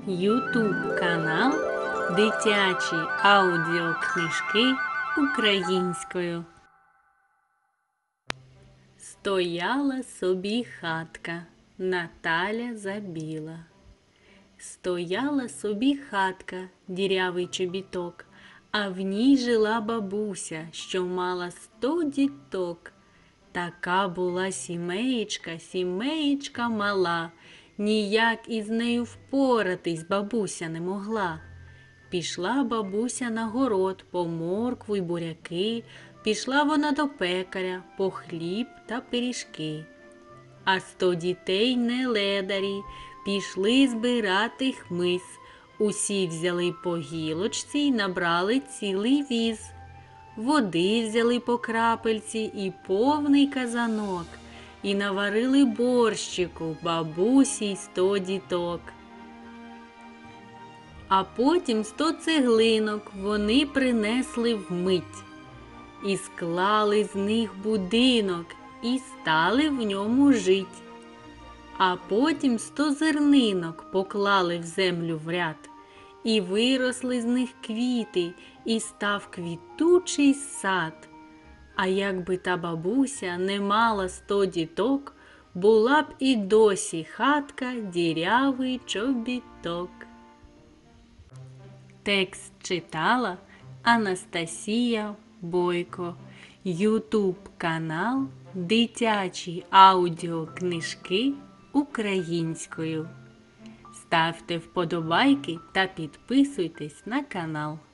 Ютуб канал Дитячі аудіокнижки українською. Стояла собі хатка, Наталя Забіла. Стояла собі хатка, дірявий чобіток, а в ній жила бабуся, що мала 100 діток. Така була сімеєчка мала, ніяк із нею впоратись бабуся не могла. Пішла бабуся на город по моркву й буряки, пішла вона до пекаря по хліб та пиріжки. А 100 дітей не ледарі, пішли збирати хмиз. Усі взяли по гілочці й набрали цілий віз. Води взяли по крапельці і повний казанок, і наварили борщику бабусі й 100 діток. А потім 100 цеглинок вони принесли вмить, і склали з них будинок, і стали в ньому жить. А потім 100 зернинок поклали в землю в ряд, і виросли з них квіти, і став квітучий сад. А якби та бабуся не мала 100 діток, була б і досі хатка дірявий чобіток. Текст читала Анастасія Бойко. Ютуб канал Дитячі аудіокнижки українською. Ставте вподобайки та підписуйтесь на канал.